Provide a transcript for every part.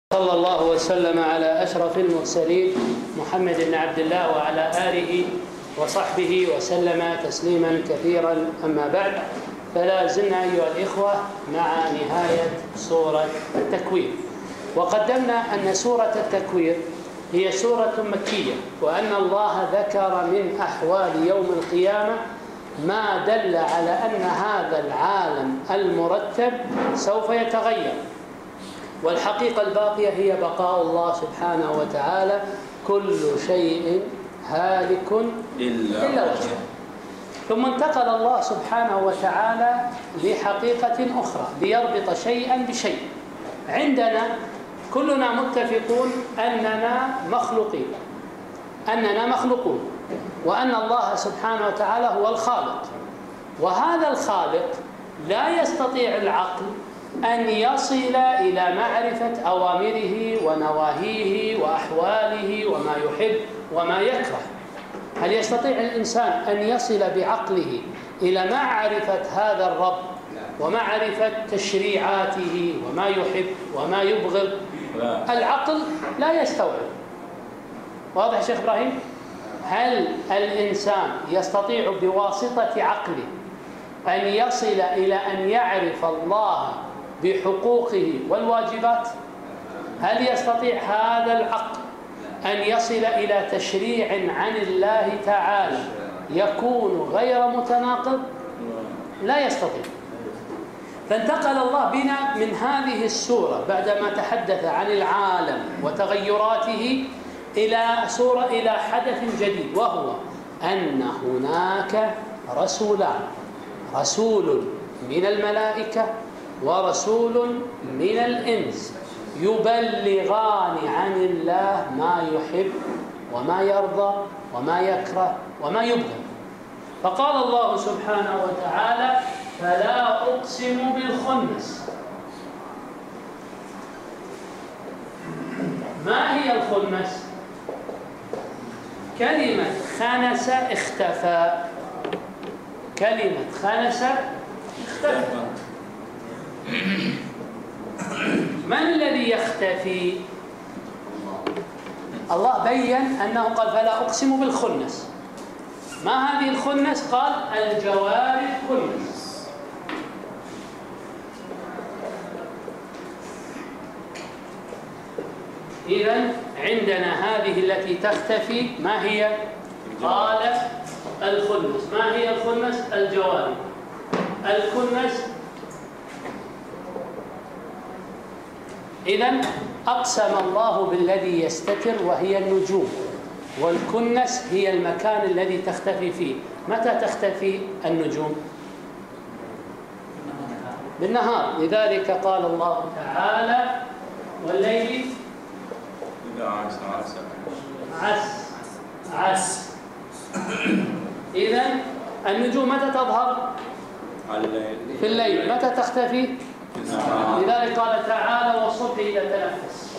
صلى الله وسلم على أشرف المرسلين محمد بن عبد الله وعلى آله وصحبه وسلم تسليما كثيرا. أما بعد، فلا زلنا أيها الإخوة مع نهاية سورة التكوير، وقدمنا أن سورة التكوير هي سورة مكية، وأن الله ذكر من أحوال يوم القيامة ما دل على أن هذا العالم المرتب سوف يتغير، والحقيقة الباقية هي بقاء الله سبحانه وتعالى. كل شيء هالك إلا وجهه. ثم انتقل الله سبحانه وتعالى لحقيقة أخرى ليربط شيئا بشيء. عندنا كلنا متفقون أننا مخلوقون، وأن الله سبحانه وتعالى هو الخالق، وهذا الخالق لا يستطيع العقل أن يصل إلى معرفة أوامره ونواهيه وأحواله وما يحب وما يكره. هل يستطيع الإنسان أن يصل بعقله إلى معرفة هذا الرب ومعرفة تشريعاته وما يحب وما يبغض؟ العقل لا يستوعب. واضح شيخ إبراهيم؟ هل الإنسان يستطيع بواسطة عقله أن يصل إلى أن يعرف الله بحقوقه والواجبات؟ هل يستطيع هذا العقل أن يصل إلى تشريع عن الله تعالى يكون غير متناقض؟ لا يستطيع. فانتقل الله بنا من هذه السورة بعدما تحدث عن العالم وتغيراته إلى حدث جديد، وهو أن هناك رسولان، رسول من الملائكة ورسول من الإنس، يبلغان عن الله ما يحب وما يرضى وما يكره وما يبغض. فقال الله سبحانه وتعالى: فلا أقسم بالخنس. ما هي الخنس؟ كلمة خنس اختفى، كلمة خنس اختفى. من الذي يختفي؟ الله بين أنه قال: فلا أقسم بالخنس. ما هذه الخنس؟ قال: الجوار الخنس. إذن عندنا هذه التي تختفي، ما هي؟ قال: الخنس. ما هي الخنس؟ الجوار. الكنس. إذن أقسم الله بالذي يستتر وهي النجوم، والكنس هي المكان الذي تختفي فيه. متى تختفي النجوم؟ بالنهار. لذلك قال الله تعالى: والليل إذا عسعس. إذن النجوم متى تظهر؟ في الليل. متى تختفي؟ لذلك قال تعالى: والصبح إذا تنفس.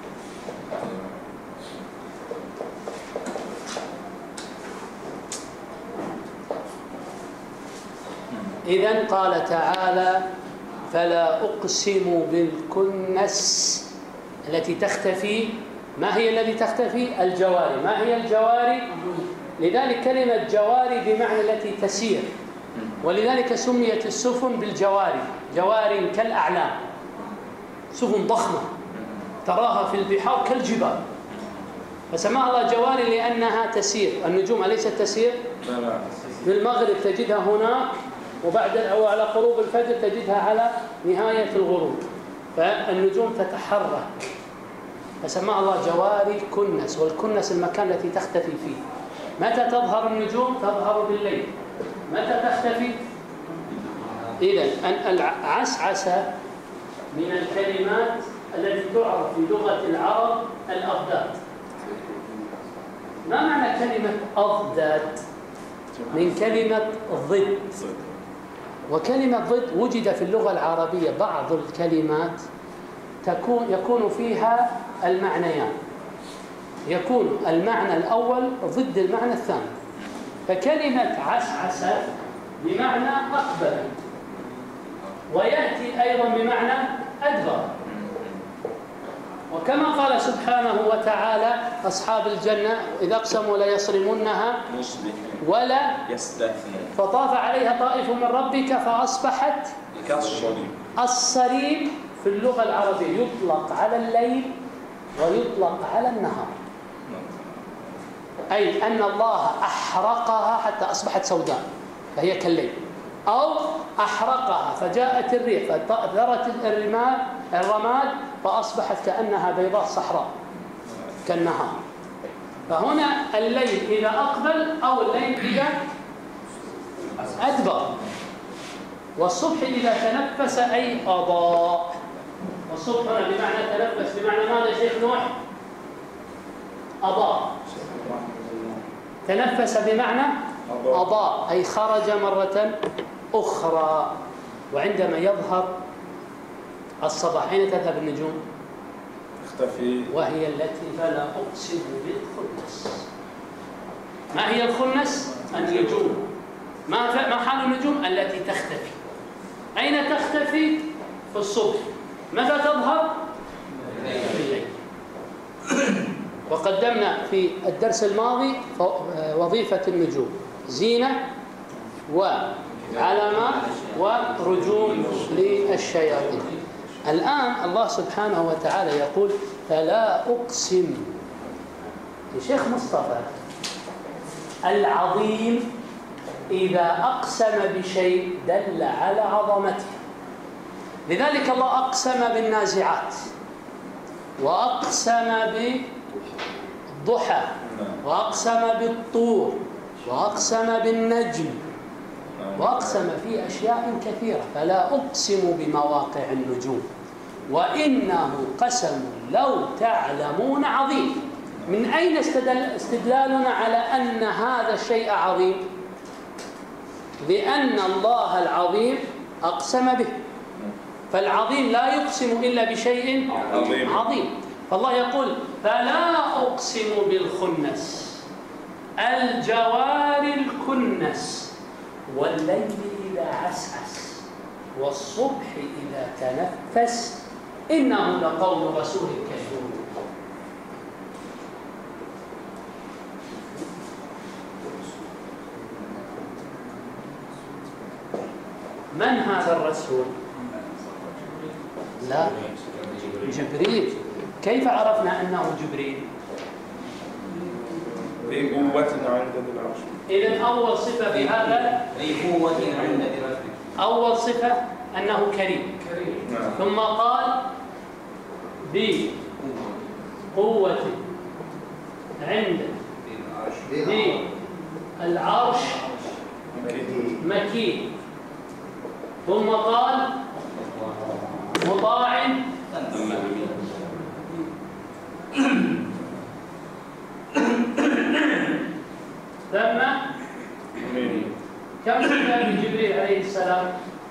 إذن قال تعالى: فلا أقسم بالكنس التي تختفي. ما هي التي تختفي؟ الجواري. ما هي الجواري؟ لذلك كلمة جواري بمعنى التي تسير، ولذلك سميت السفن بالجواري، جواري كالأعلام، سفن ضخمة تراها في البحار كالجبال، فسماها الله جواري لأنها تسير. النجوم أليست تسير؟ بالمغرب تجدها هناك، وبعد أو على غروب الفجر تجدها على نهاية الغروب، فالنجوم تتحرك، فسماها الله جواري كنس. والكنس المكان التي تختفي فيه. متى تظهر النجوم؟ تظهر بالليل. متى تختفي؟ إذن العسعس من الكلمات التي تعرف في لغة العرب الأضداد. ما معنى كلمة أضداد؟ من كلمة ضد، وكلمة ضد وجد في اللغة العربية بعض الكلمات يكون فيها المعنيان، يكون المعنى الأول ضد المعنى الثاني. فكلمة عسعس بمعنى أقبل، ويأتي أيضا بمعنى أدبر. وكما قال سبحانه وتعالى أصحاب الجنة إذا أقسموا ليصرمنها ولا يستثني فطاف عليها طائف من ربك فأصبحت الصريم في اللغة العربية يطلق على الليل ويطلق على النهار، أي أن الله أحرقها حتى أصبحت سوداء فهي كالليل، أو أحرقها فجاءت الريح فأثرت الرماد فأصبحت كأنها بيضاء صحراء كالنهار. فهنا الليل إذا أقبل أو الليل إذا أدبر، والصبح إذا تنفس أي أضاء. والصبح هنا بمعنى تنفس بمعنى ماذا شيخ نوح؟ أضاء. تنفس بمعنى أضاء أي خرج مرة أخرى. وعندما يظهر الصباح أين تذهب النجوم؟ تختفي، وهي التي فلا أقسم بالخنس. ما هي الخنس؟ النجوم. ما حال النجوم؟ التي تختفي. أين تختفي؟ في الصبح. متى تظهر؟ في الليل. وقدمنا في الدرس الماضي وظيفة النجوم زينة وعلامات ورجوم للشياطين. الآن الله سبحانه وتعالى يقول فلا أقسم. الشيخ مصطفى العظيم إذا أقسم بشيء دل على عظمته، لذلك الله أقسم بالنازعات، وأقسم بالضحى، وأقسم بالطور، وأقسم بالنجم، وأقسم في أشياء كثيرة. فلا أقسم بمواقع النجوم وإنه قسم لو تعلمون عظيم. من أين استدلالنا على أن هذا الشيء عظيم؟ لأن الله العظيم أقسم به، فالعظيم لا يقسم إلا بشيء عظيم. فالله يقول فلا أقسم بالخنس الجوار الكنس والليل إذا عسعس والصبح إذا تنفس إنه لقول رسول كريم. من هذا الرسول؟ لا، جبريل. كيف عرفنا أنه جبريل؟ ذي قوة عند ذي العرش. إذن أول صفة في هذا ذي قوة عند ذي العرش. أول صفة أنه كريم. ثم قال بقوة عند ذي العرش مكين. ثم قال مطاع ثم كم صفة لجبريل عليه السلام؟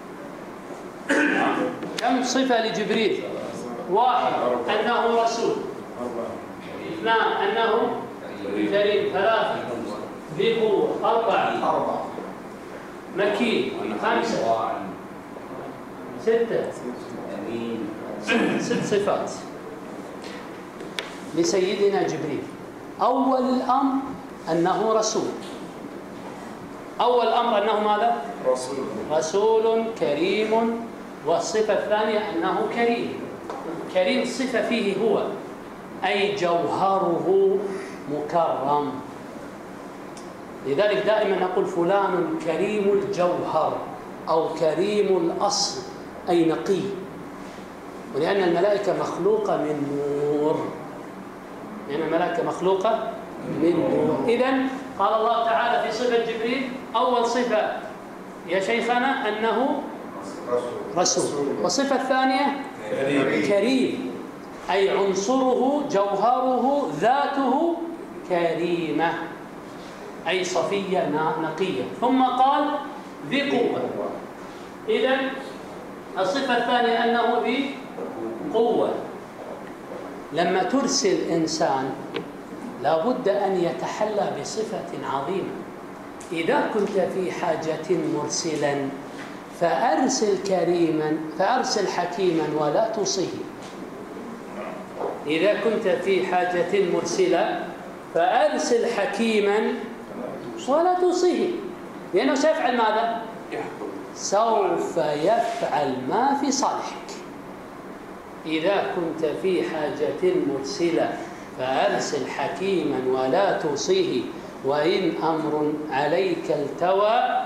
كم صفة لجبريل؟ واحد أنه رسول، اثنان أنه كريم، ثلاثة ذي قوة، أربعة مكين، خمسة، ستة، ست صفات لسيدنا جبريل. أول الأمر أنه رسول. أول أمر أنه ماذا؟ رسول كريم. والصفة الثانية أنه كريم. كريم صفة فيه هو، أي جوهره مكرم. لذلك دائما نقول فلان كريم الجوهر أو كريم الأصل، أي نقي. ولأن الملائكة مخلوقة من نور، لأن الملائكة مخلوقة من نور. إذن قال الله تعالى في صفة جبريل أول صفة يا شيخنا أنه رسول. والصفة الثانية كريم، أي عنصره جوهره ذاته كريمة، أي صفية نقية. ثم قال ذي قوة. إذن الصفة الثانية أنه ذي قوة. لما ترسل إنسان لابد أن يتحلى بصفة عظيمة. إذا كنت في حاجة مرسلا فأرسل كريما، فأرسل حكيما ولا تصيه. إذا كنت في حاجة مرسلة فأرسل حكيما ولا توصيه، لأنه سيفعل ماذا؟ سوف يفعل ما في صالحك. إذا كنت في حاجة مرسلة فأرسل حكيما ولا توصيه، وإن أمر عليك التوى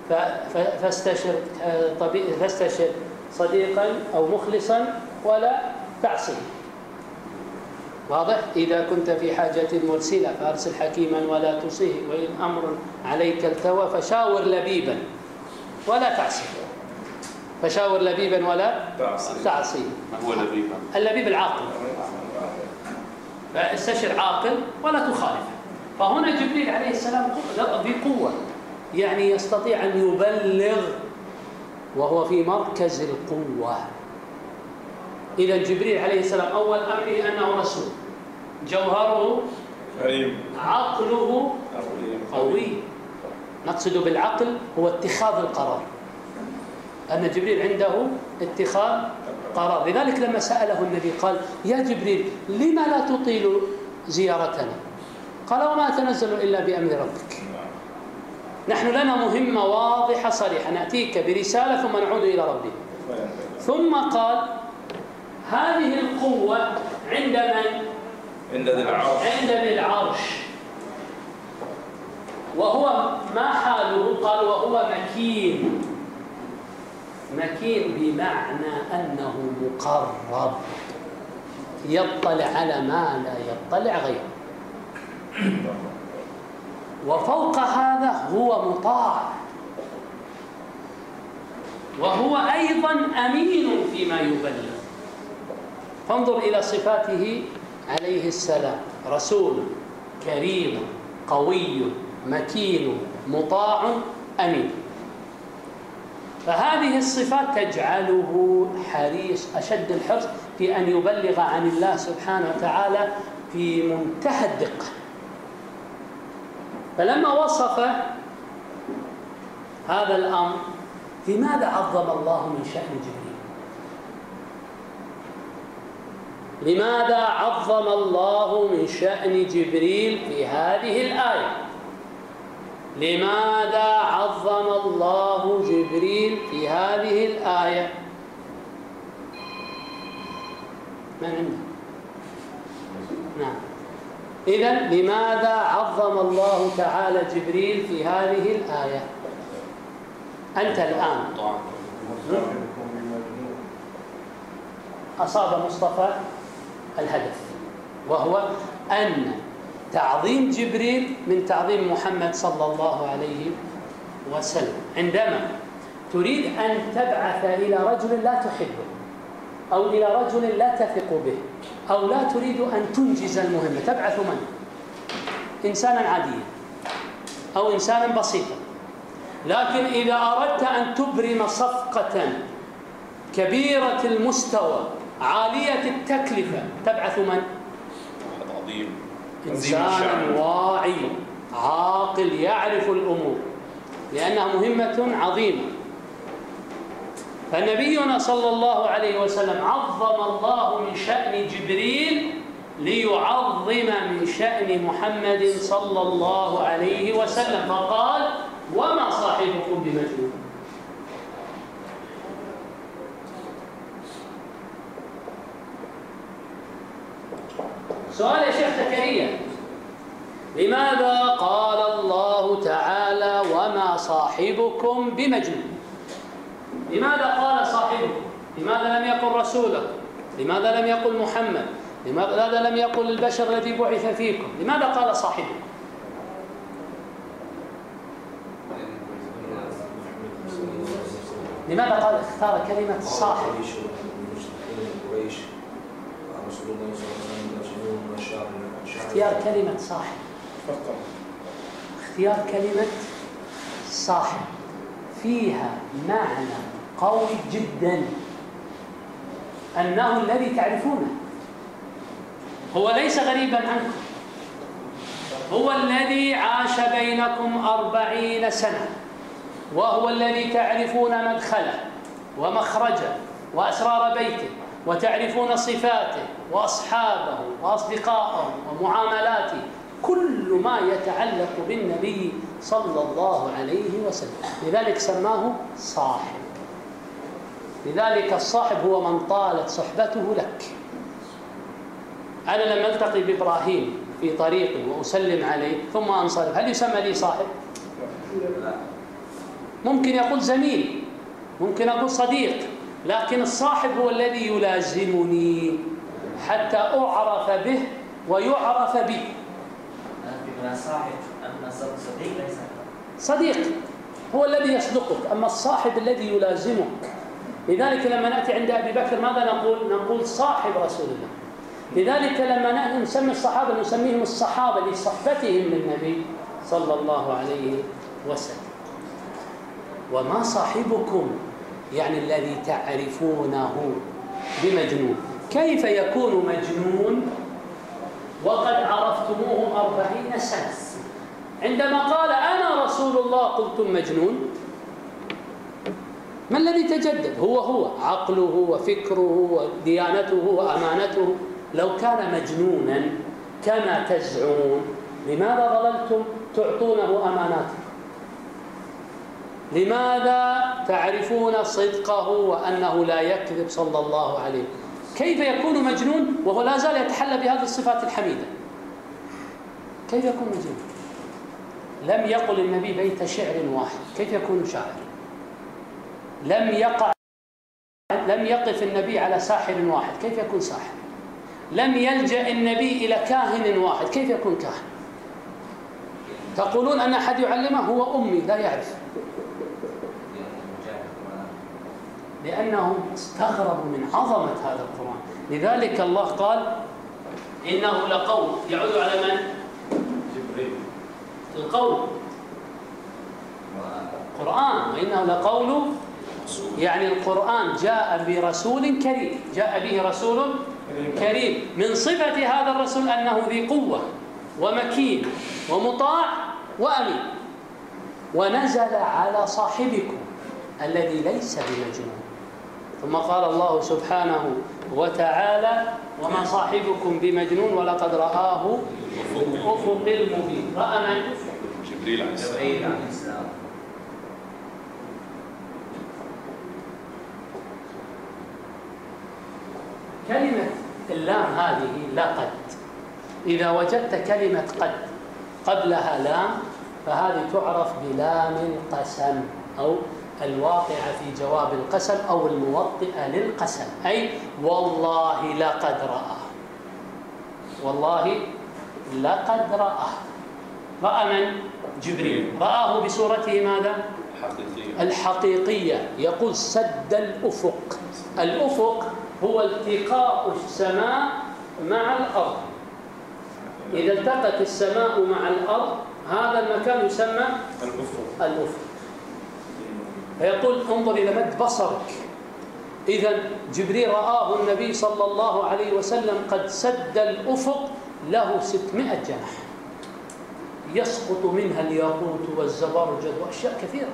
فاستشر صديقا أو مخلصا ولا تعصيه. واضح؟ إذا كنت في حاجة مرسلة فأرسل حكيما ولا توصيه، وإن أمر عليك التوى فشاور لبيبا ولا تعصيه. فشاور لبيبا ولا تعصيه. ما هو لبيبا؟ اللبيب العاقل. فاستشر عاقل ولا تخالف. فهنا جبريل عليه السلام بقوة، يعني يستطيع أن يبلغ وهو في مركز القوة. إذا جبريل عليه السلام أول أمره أنه رسول، جوهره عقله قوي. نقصد بالعقل هو اتخاذ القرار، أن جبريل عنده اتخاذ قرار. لذلك لما سأله النبي قال: يا جبريل لما لا تطيل زيارتنا؟ قال: وما تنزل إلا بأمر ربك. نحن لنا مهمة واضحة صريحة، نأتيك برسالة ثم نعود إلى ربنا. ثم قال: هذه القوة عند من؟ عند ذي العرش. عند ذي العرش. وهو ما حاله؟ قال: وهو مكين. مكين بمعنى أنه مقرب، يطلع على ما لا يطلع غيره. وفوق هذا هو مطاع، وهو أيضا أمين فيما يبلغ. فانظر إلى صفاته عليه السلام: رسول كريم قوي مكين مطاع أمين. فهذه الصفات تجعله حريص أشد الحرص في أن يبلغ عن الله سبحانه وتعالى في منتهى الدقة. فلما وصف هذا الأمر، لماذا عظم الله من شأن جبريل؟ لماذا عظم الله من شأن جبريل في هذه الآية؟ لماذا عظم الله جبريل في هذه الآية؟ من عنده؟ نعم. إذن لماذا عظم الله تعالى جبريل في هذه الآية؟ أنت الآن أصاب مصطفى الهدف، وهو أن تعظيم جبريل من تعظيم محمد صلى الله عليه وسلم. عندما تريد أن تبعث إلى رجل لا تحبه، أو إلى رجل لا تثق به، أو لا تريد أن تنجز المهمة، تبعث من؟ إنسانا عاديا أو إنسانا بسيطا. لكن إذا أردت أن تبرم صفقة كبيرة المستوى عالية التكلفة، تبعث من؟ عظيم، إنسانا واعي عاقل يعرف الأمور، لأنها مهمة عظيمة. فنبينا صلى الله عليه وسلم عظم الله من شأن جبريل ليعظم من شأن محمد صلى الله عليه وسلم، فقال: وما صاحبكم بمجنون. سؤال يا شيخ زكريا: لماذا قال الله تعالى وما صاحبكم بمجنون؟ لماذا قال صاحبكم؟ لماذا لم يقل رسولكم؟ لماذا لم يقل محمد؟ لماذا لم يقل البشر الذي بعث فيكم؟ لماذا قال صاحبكم؟ لماذا قال اختار كلمة صاحب؟ اختيار كلمة صاحب، اختيار كلمة صاحب فيها معنى قوي جدا، أنه الذي تعرفونه، هو ليس غريبا عنكم، هو الذي عاش بينكم 40 سنة، وهو الذي تعرفون مدخله ومخرجه وأسرار بيته وتعرفون صفاته وأصحابه وأصدقائه ومعاملاته، كل ما يتعلق بالنبي صلى الله عليه وسلم. لذلك سماه صاحب. لذلك الصاحب هو من طالت صحبته لك. أنا لما ألتقي بإبراهيم في طريقي وأسلم عليه ثم أنصرف، هل يسمى لي صاحب؟ ممكن يقول زميل، ممكن أقول صديق، لكن الصاحب هو الذي يلازمني حتى أعرف به ويعرف بي. صاحب أما صديق ليس صديق هو الذي يصدقك، أما الصاحب الذي يلازمك. لذلك لما نأتي عند أبي بكر ماذا نقول؟ نقول صاحب رسول الله. لذلك لما نسمي الصحابة نسميهم الصحابة لصحبتهم للنبي صلى الله عليه وسلم. وما صاحبكم يعني الذي تعرفونه بمجنون. كيف يكون مجنون وقد عرفتموه 40 سنة؟ عندما قال أنا رسول الله قلتم مجنون. ما الذي تجدد؟ هو عقله وفكره وديانته وأمانته. لو كان مجنونا كما تزعمون لماذا ظللتم تعطونه أماناته؟ لماذا تعرفون صدقه وأنه لا يكذب صلى الله عليه؟ كيف يكون مجنون وهو لا زال يتحلى بهذه الصفات الحميدة؟ كيف يكون مجنون؟ لم يقل النبي بيت شعر واحد، كيف يكون شاعر؟ لم يقف النبي على ساحر واحد، كيف يكون ساحر؟ لم يلجأ النبي إلى كاهن واحد، كيف يكون كاهن؟ تقولون أن أحد يعلمه، هو أمي لا يعرف، لأنهم استغربوا من عظمة هذا القرآن. لذلك الله قال إنه لقول، يعود على من؟ جبريل. القول قرآن، وإنه لقول يعني القرآن جاء برسول كريم، جاء به رسول كريم. من صفة هذا الرسول أنه ذي قوة ومكين ومطاع وأمين. ونزل على صاحبكم الذي ليس بمجنون. ثم قال الله سبحانه وتعالى وما صاحبكم بمجنون ولقد رآه بالأفق المبين. رأى من؟ جبريل عليه السلام. كلمة اللام هذه لقد، إذا وجدت كلمة قد قبلها لام فهذه تعرف بلام القسم أو الواقعة في جواب القسم أو الموطئة للقسم، أي والله لقد رآه. والله لقد رآه. رأى من؟ جبريل. رآه بصورته ماذا؟ الحقيقية. يقول سد الأفق. الأفق هو التقاء السماء مع الأرض. إذا التقت السماء مع الأرض هذا المكان يسمى الأفق. فيقول انظر إلى مد بصرك. إذن جبريل رآه النبي صلى الله عليه وسلم قد سد الأفق له 600 جناح يسقط منها الياقوت والزبرجد وأشياء كثيرة.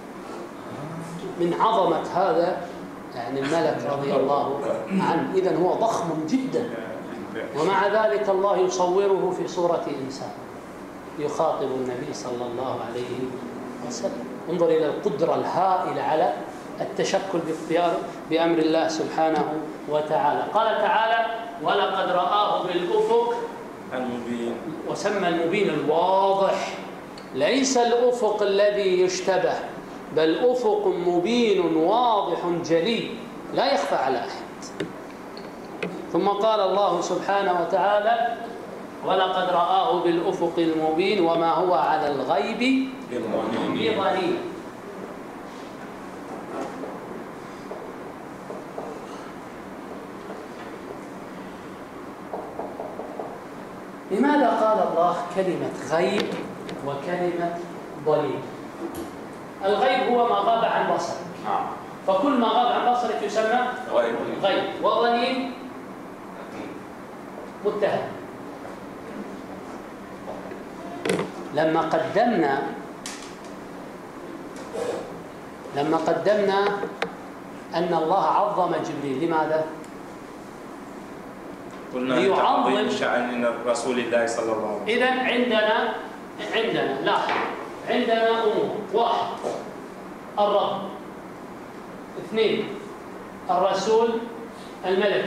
من عظمة هذا يعني الملك رضي الله عنه. إذن هو ضخم جدا، ومع ذلك الله يصوره في صورة إنسان يخاطب النبي صلى الله عليه وسلم. انظر إلى القدرة الهائلة على التشكل باختيار بأمر الله سبحانه وتعالى. قال تعالى ولقد رآه بالأفق المبين، وسمى المبين الواضح. ليس الأفق الذي يشتبه، بل أفق مبين واضح جلي لا يخفى على أحد. ثم قال الله سبحانه وتعالى ولقد رآه بالأفق المبين وما هو على الغيب بضنين. لماذا قال الله كلمة غيب وكلمة ضنين؟ الغيب هو ما غاب عن بصرك، فكل ما غاب عن بصرك يسمى غيب. والضنين متهم. لما قدمنا أن الله عظم جبريل، لماذا؟ ليعظم شأن رسول الله صلى الله عليه وسلم. إذا عندنا لاحظ، عندنا أمور: واحد الرب، اثنين الرسول الملكي،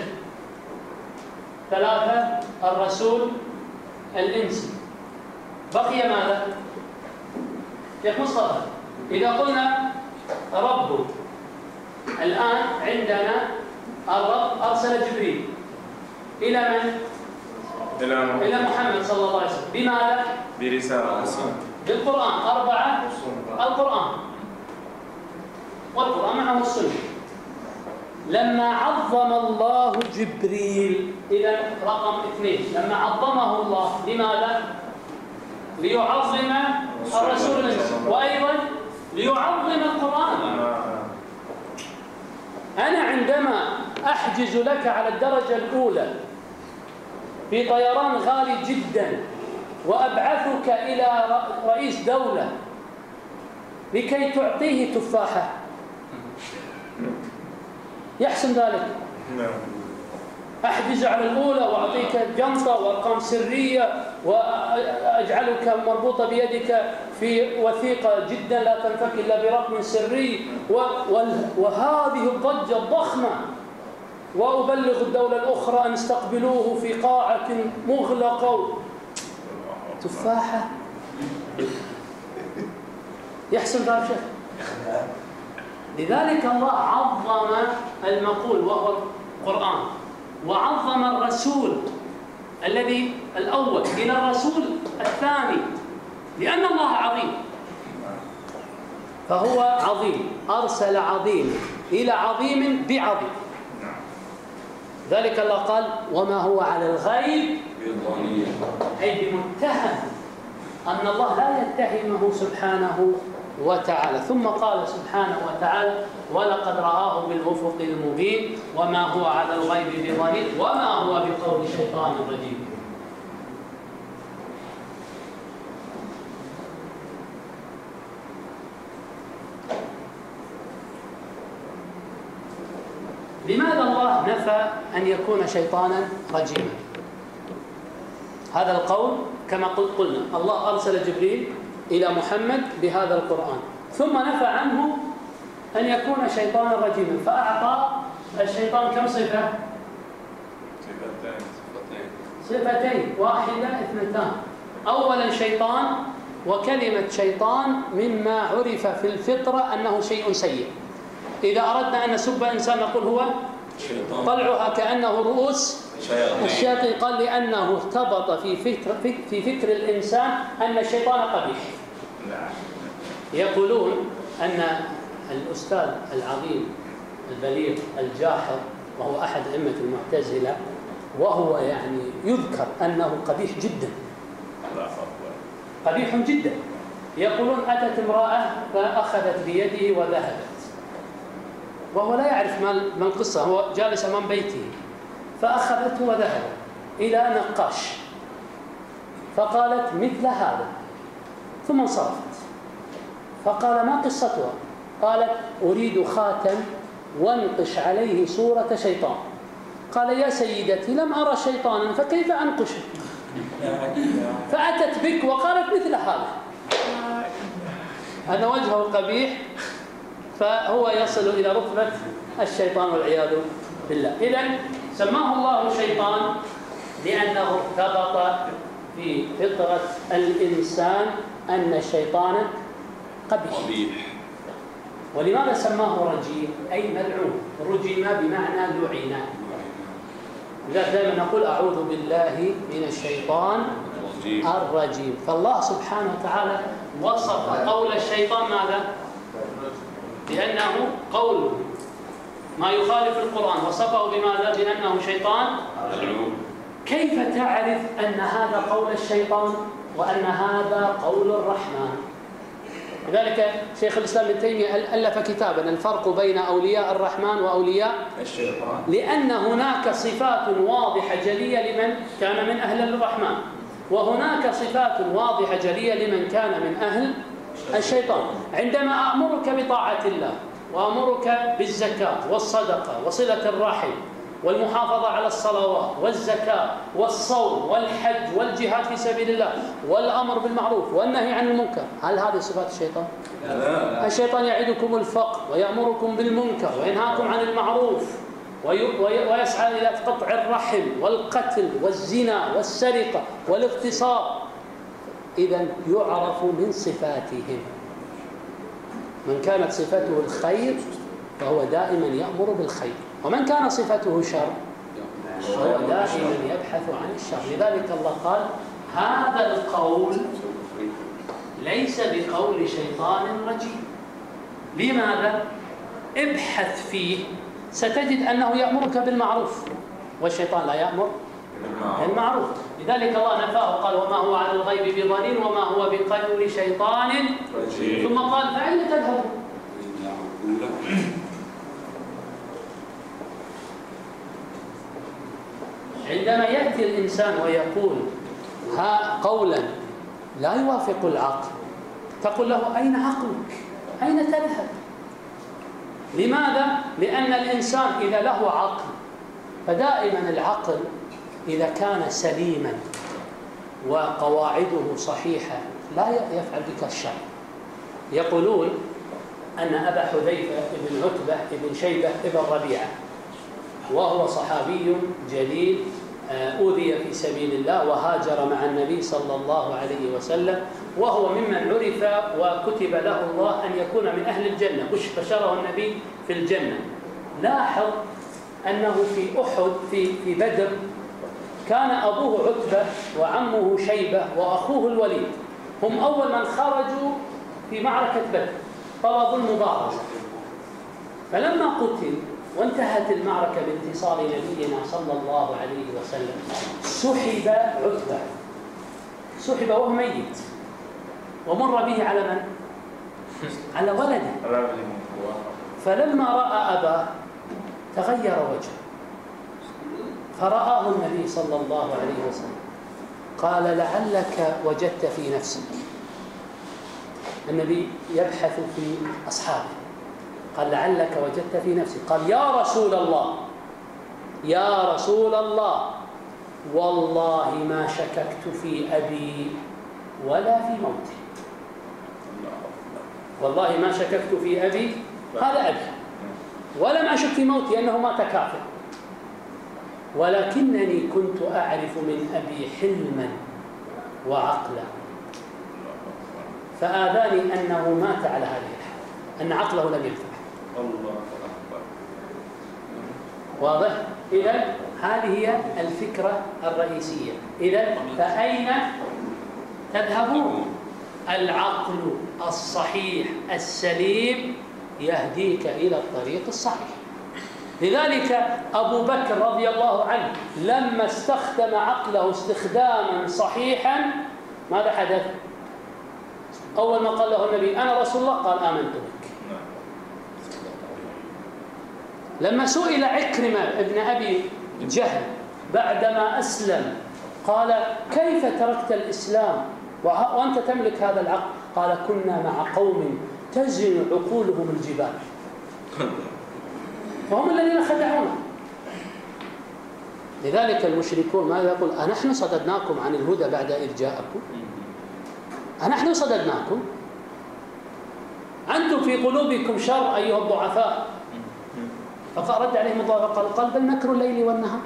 ثلاثة الرسول الإنسي. بقي ماذا؟ شيخ مصطفى، إذا قلنا رب، الآن عندنا الرب أرسل جبريل إلى من؟ إلى محمد صلى الله عليه وسلم. بماذا؟ برسالة. بالقرآن. 4 القرآن، والقرآن معه السنة. لما عظم الله جبريل، إذا رقم 2، لما عظمه الله لماذا؟ ليعظم الرسول، وأيضا ليعظم القرآن. أنا عندما أحجز لك على الدرجة الأولى في طيران غالي جدا وأبعثك إلى رئيس دولة لكي تعطيه تفاحة، يحسن ذلك؟ أحجز على الأولى وأعطيك جنطة وأرقام سرية وأجعلك مربوطة بيدك في وثيقة جدا لا تنفك إلا برقم سري، وهذه الضجة الضخمة، وأبلغ الدولة الأخرى أن استقبلوه في قاعة مغلقة. تفاحة يحسن ذلك شيء؟ لذلك الله عظم المقول وهو القرآن، وعظم الرسول الذي الأول إلى الرسول الثاني، لأن الله عظيم، فهو عظيم، أرسل عظيم إلى عظيم بعظيم. ذلك الله قال: وما هو على الغيب بضنين، أي بمتهم، أن الله لا يتهمه سبحانه وتعالى. ثم قال سبحانه وتعالى: ولقد رآه بالأفق المبين وما هو على الغيب بضنين وما هو بقول شيطان رجيم. لماذا الله نفى أن يكون شيطانا رجيما؟ هذا القول كما قلنا، الله أرسل جبريل إلى محمد بهذا القرآن، ثم نفى عنه أن يكون شيطانا رجيما، فأعطى الشيطان كم صفة؟ صفتين، واحدة اثنتان. أولا شيطان، وكلمة شيطان مما عرف في الفطرة أنه شيء سيء. إذا أردنا أن نسب إنسان نقول هو طلعها كأنه رؤوس الشياطين. قال لأنه ارتبط في فكر الإنسان أن الشيطان قبيح. يقولون أن الأستاذ العظيم البليغ الجاحظ، وهو أحد أئمة المعتزلة، وهو يعني يذكر أنه قبيح جدا، قبيح جدا. يقولون أتت امرأة فأخذت بيده وذهبت، وهو لا يعرف ما القصة، هو جالس أمام بيته، فأخذته وذهبت إلى نقاش فقالت مثل هذا، ثم انصرفت. فقال: ما قصتها؟ قالت: أريد خاتم وانقش عليه صورة شيطان. قال: يا سيدتي لم أرى شيطانا فكيف أنقشه؟ فأتت بك وقالت مثل هذا. هذا وجهه قبيح، فهو يصل إلى رتبة الشيطان والعياذ بالله. إذن سماه الله شيطان لأنه ارتبط في فطرة الإنسان أن الشيطان قبيح. ولماذا سماه رجيم؟ أي ملعون. رجم بمعنى لعن. لذلك دائما نقول: أعوذ بالله من الشيطان الرجيم. فالله سبحانه وتعالى وصف قول الشيطان ماذا؟ لأنه قول ما يخالف القرآن، وصفه بماذا؟ بأنه شيطان. كيف تعرف أن هذا قول الشيطان وأن هذا قول الرحمن؟ لذلك شيخ الإسلام ابن تيمية ألف كتابا: الفرق بين أولياء الرحمن وأولياء الشيطان، لأن هناك صفات واضحة جلية لمن كان من أهل الرحمن، وهناك صفات واضحة جلية لمن كان من أهل الشيطان. عندما أأمرك بطاعة الله وأمرك بالزكاة والصدقة وصلة الرحم والمحافظة على الصلوات والزكاة والصوم والحج والجهاد في سبيل الله والأمر بالمعروف والنهي عن المنكر، هل هذه صفات الشيطان؟ لا. الشيطان يعدكم الفقر ويأمركم بالمنكر وينهاكم عن المعروف ويسعى إلى قطع الرحم والقتل والزنا والسرقة والاغتصاب. إذن يعرف من صفاتهم. من كانت صفته الخير فهو دائما يأمر بالخير، ومن كان صفته شر فهو دائما يبحث عن الشر. لذلك الله قال هذا القول ليس بقول شيطان رجيم. لماذا؟ ابحث فيه ستجد أنه يأمرك بالمعروف، والشيطان لا يأمر بالمعروف. لذلك الله نفاه وقال وما هو على الغيب بضنين وما هو بقول شيطان رجيم. ثم قال فأين تذهبون؟ عندما يأتي الإنسان ويقول ها قولا لا يوافق العقل تقول له أين عقلك؟ أين تذهب؟ لماذا؟ لأن الإنسان إذا له عقل فدائما العقل إذا كان سليما وقواعده صحيحة لا يفعل بك الشر. يقولون أن أبا حذيفة بن عتبة بن شيبة بن ربيعة وهو صحابي جليل أوذي في سبيل الله وهاجر مع النبي صلى الله عليه وسلم، وهو ممن عرف وكتب له الله أن يكون من أهل الجنة، بشره النبي في الجنة. لاحظ أنه في أحد في بدر كان أبوه عتبة وعمه شيبة وأخوه الوليد هم أول من خرجوا في معركة بدر طلبوا المبارزة. فلما قتل وانتهت المعركة بانتصار نبينا صلى الله عليه وسلم سحب عتبة، سحب وهو ميت ومر به على من؟ على ولده. فلما رأى أباه تغير وجهه فرآه النبي صلى الله عليه وسلم قال لعلك وجدت في نفسك. النبي يبحث في أصحابه قال لعلك وجدت في نفسك. قال يا رسول الله يا رسول الله والله ما شككت في أبي ولا في موته. والله ما شككت في أبي، قال أبي، ولم أشك في موتي أنه مات كافر، ولكنني كنت أعرف من أبي حلما وعقلا فآذاني أنه مات على هذه الحال، أن عقله لم ينفع. الله أكبر. واضح؟ إذن هذه هي الفكرة الرئيسية. إذن فأين تذهبون؟ العقل الصحيح السليم يهديك إلى الطريق الصحيح. لذلك أبو بكر رضي الله عنه لما استخدم عقله استخداما صحيحا ماذا حدث؟ أول ما قال له النبي أنا رسول الله قال آمنت بك. لما سئل عكرمة ابن أبي جهل بعدما أسلم قال كيف تركت الإسلام وأنت تملك هذا العقل؟ قال كنا مع قوم تزن عقولهم الجبال فهم الذين خدعونا. لذلك المشركون ماذا يقول؟ أنحن صددناكم عن الهدى بعد إذ جاءكم؟ أنحن صددناكم؟ أنتم في قلوبكم شر أيها الضعفاء. فرد عليهم الله وقال بل مكر الليل والنهار،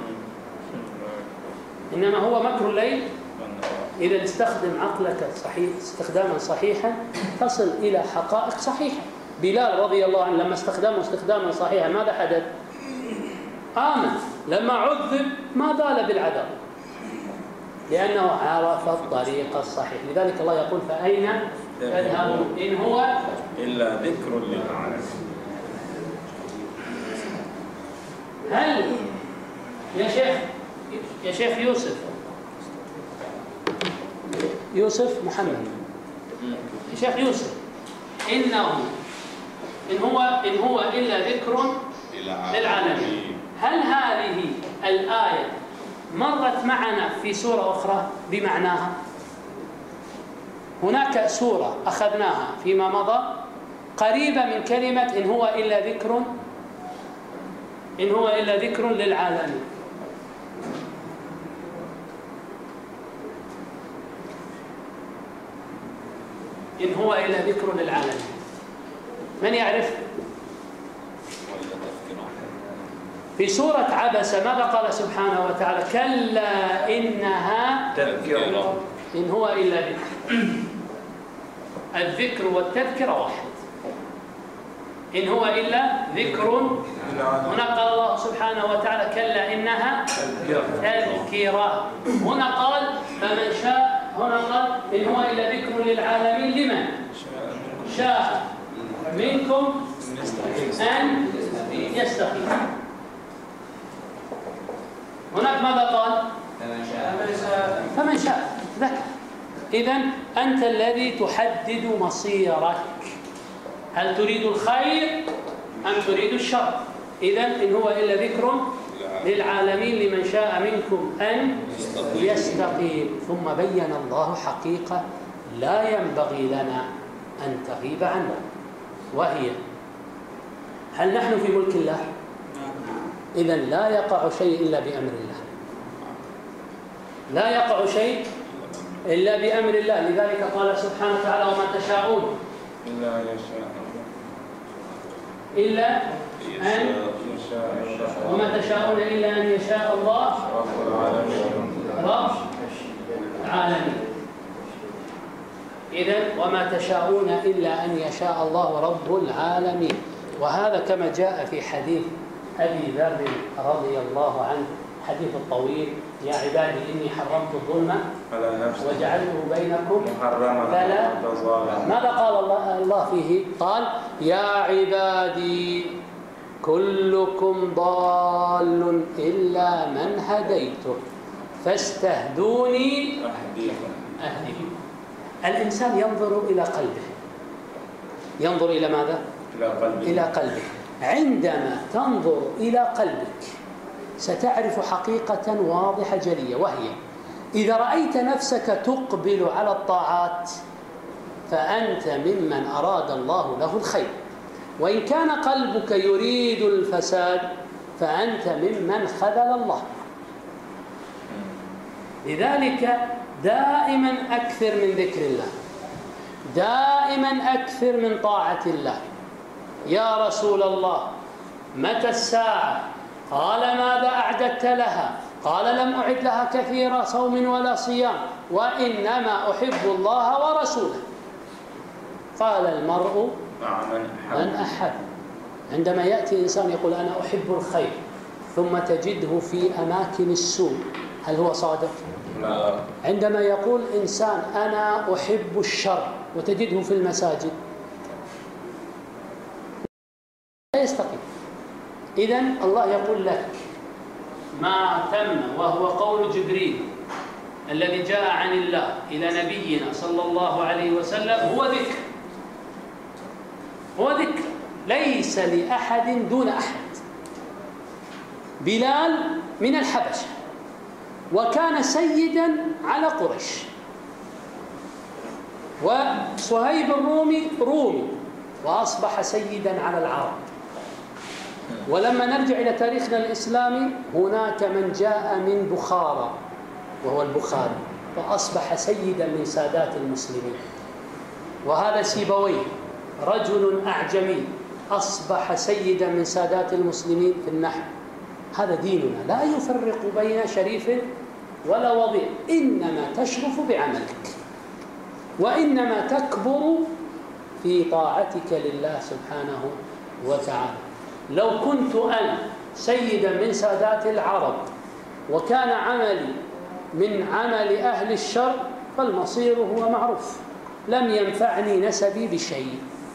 إنما هو مكر الليل. إذا استخدم عقلك صحيح استخداما صحيحا تصل إلى حقائق صحيحة. بلال رضي الله عنه لما استخدمه استخداما صحيحا ماذا حدث؟ آمن. لما عذب ما بال بالعذاب لأنه عرف الطريق الصحيح. لذلك الله يقول فأين تذهبون إن هو إلا ذكر للعالمين. هل يا شيخ يوسف محمد يا شيخ يوسف إن هو إلا ذكر للعالمين، هل هذه الآية مرت معنا في سورة أخرى بمعناها؟ هناك سورة أخذناها فيما مضى قريبة من كلمة إن هو إلا ذكر إن هو إلا ذكر للعالمين. إن هو إلا ذكر للعالمين. من يعرف؟ في سورة عبس ماذا قال سبحانه وتعالى؟ كلا إنها تذكرة. إن هو إلا ذكر. الذكر والتذكرة واحد. إن هو إلا ذكر. هنا قال الله سبحانه وتعالى كلا إنها تذكرة. هنا قال فمن شاء. هنا قال إن هو إلا ذكر للعالمين لمن شاء منكم أن يستقيم. هناك ماذا قال؟ فمن شاء ذكر. إذن أنت الذي تحدد مصيرك، هل تريد الخير أم تريد الشر؟ إذن إن هو إلا ذكر للعالمين لمن شاء منكم أن يستقيم. ثم بين الله حقيقة لا ينبغي لنا أن تغيب عنا، وهي هل نحن في ملك الله؟ إذن لا يقع شيء إلا بأمر الله. لا يقع شيء إلا بأمر الله. لذلك قال سبحانه وتعالى وما تشاءون إلا أن وما تشاءون إلا أن يشاء الله رب العالمين. إذن وما تشاءون إلا أن يشاء الله رب العالمين. وهذا كما جاء في حديث أبي ذر رضي الله عنه، حديث الطويل: يا عبادي إني حرمت الظلم وجعلته بينكم فلا. ماذا قال الله فيه؟ قال يا عبادي كلكم ضال إلا من هديته فاستهدوني أهديكم. الإنسان ينظر إلى قلبه. ينظر إلى ماذا؟ إلى قلبه. عندما تنظر إلى قلبك ستعرف حقيقة واضحة جلية، وهي إذا رأيت نفسك تقبل على الطاعات فأنت ممن أراد الله له الخير، وإن كان قلبك يريد الفساد فأنت ممن خذل الله. لذلك دائما أكثر من ذكر الله، دائما أكثر من طاعة الله. يا رسول الله متى الساعة؟ قال ماذا أعددت لها؟ قال لم أعد لها كثير صوم ولا صيام، وإنما أحب الله ورسوله. قال المرء من أحب. عندما يأتي إنسان يقول أنا أحب الخير ثم تجده في أماكن السوء، هل هو صادق؟ لا. عندما يقول إنسان أنا أحب الشر وتجده في المساجد، لا يستقيم. إذن الله يقول لك ما تم، وهو قول جبريل الذي جاء عن الله إلى نبينا صلى الله عليه وسلم، هو ذكر. هو ذكر ليس لأحد دون أحد. بلال من الحبشة وكان سيدا على قريش، وصهيب الرومي رومي وأصبح سيدا على العرب. ولما نرجع إلى تاريخنا الإسلامي هناك من جاء من بخارى وهو البخاري فأصبح سيدا من سادات المسلمين. وهذا سيبويه رجل أعجمي أصبح سيدا من سادات المسلمين في النحو. هذا ديننا لا يفرق بين شريف ولا وضيع، إنما تشرف بعملك وإنما تكبر في طاعتك لله سبحانه وتعالى. لو كنت أنا سيدا من سادات العرب وكان عملي من عمل أهل الشر فالمصير هو معروف، لم ينفعني نسبي بشيء.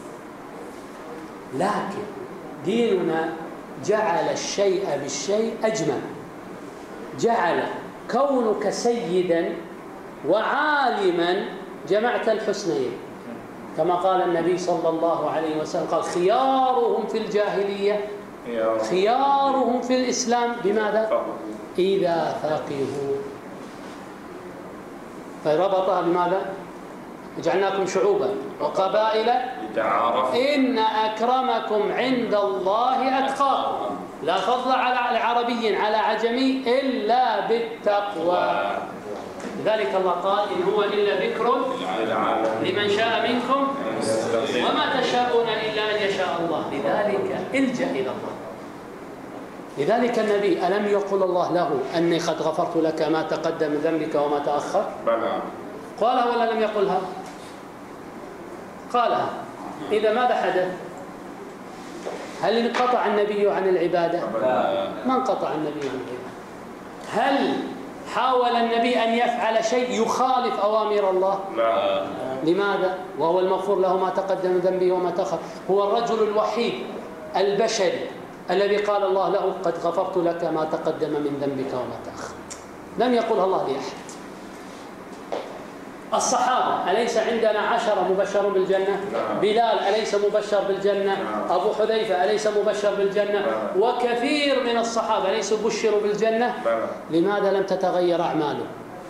لكن ديننا جعل الشيء بالشيء أجمل. جعل كونك سيدا وعالما جمعت الحسنين، كما قال النبي صلى الله عليه وسلم قال خيارهم في الجاهلية خيارهم في الإسلام بماذا؟ إذا فقهوا. فربطها بماذا؟ جعلناكم شعوبا وقبائل إن أكرمكم عند الله أتقاكم. لا فضل على عربي على عجمي إلا بالتقوى. لذلك الله قال إن هو إلا ذكر لمن شاء منكم وما تشاءون إلا أن يشاء الله. لذلك الجأ إلى الله. لذلك النبي ألم يقل الله له أني قد غفرت لك ما تقدم من ذنبك وما تأخر؟ قالها ولا لم يقلها؟ قالها. إذا ماذا حدث؟ هل انقطع النبي عن العبادة؟ ما انقطع النبي عن العبادة. هل حاول النبي أن يفعل شيء يخالف أوامر الله؟ لا. لماذا؟ وهو المغفور له ما تقدم من ذنبه وما تأخر. هو الرجل الوحيد البشري الذي قال الله له قد غفرت لك ما تقدم من ذنبك وما تأخر. لم يقلها الله لأحد. الصحابة أليس عندنا 10 مبشرون بالجنة؟ بلال أليس مبشر بالجنة؟ أبو حذيفة أليس مبشر بالجنة؟ وكثير من الصحابة أليس بشروا بالجنة؟ لماذا لم تتغير أعمالهم؟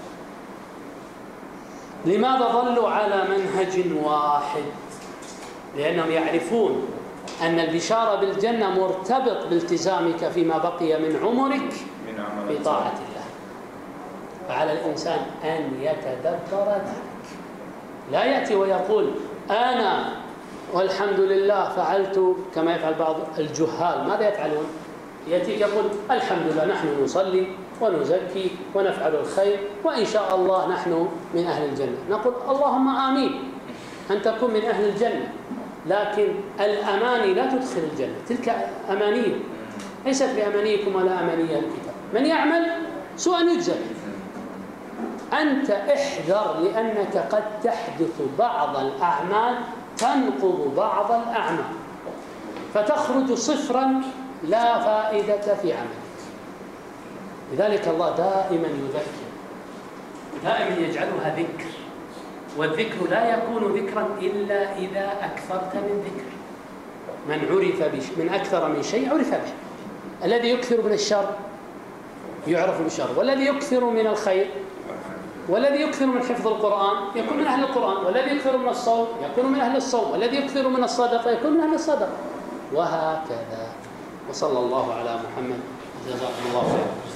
لماذا ظلوا على منهج واحد؟ لأنهم يعرفون أن البشارة بالجنة مرتبط بالتزامك فيما بقي من عمرك في طاعة الله. فعلى الإنسان أن يتدبر ذلك، لا يأتي ويقول أنا والحمد لله فعلت كما يفعل بعض الجهال. ماذا يفعلون؟ يأتيك يقول الحمد لله نحن نصلي ونزكي ونفعل الخير وإن شاء الله نحن من أهل الجنة. نقول اللهم آمين أن تكون من أهل الجنة، لكن الأماني لا تدخل الجنة. تلك أماني ليست بأمانيكم ولا أماني الكتاب. من يعمل سوءا يجزى. أنت احذر، لأنك قد تحدث بعض الأعمال تنقض بعض الأعمال فتخرج صفرا لا فائدة في عملك. لذلك الله دائما يذكر، دائما يجعلها ذكر، والذكر لا يكون ذكرا إلا إذا أكثرت من ذكر. من عرف من أكثر من شيء عرف به. الذي يكثر من الشر يعرف بالشر، والذي يكثر من الخير، والذي يكثر من حفظ القرآن يكون من أهل القرآن، والذي يكثر من الصوم يكون من أهل الصوم، والذي يكثر من الصدقة يكون من أهل الصدقة، وهكذا. وصلى الله على محمد. جزاكم الله خيرا.